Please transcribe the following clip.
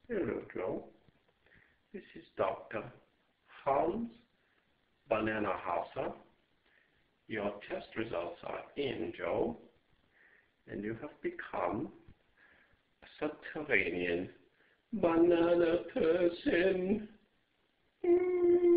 Hello, Joe. This is Dr. Hans Bananahauzer. Your test results are in, Joe, and you have become a subterranean banana person.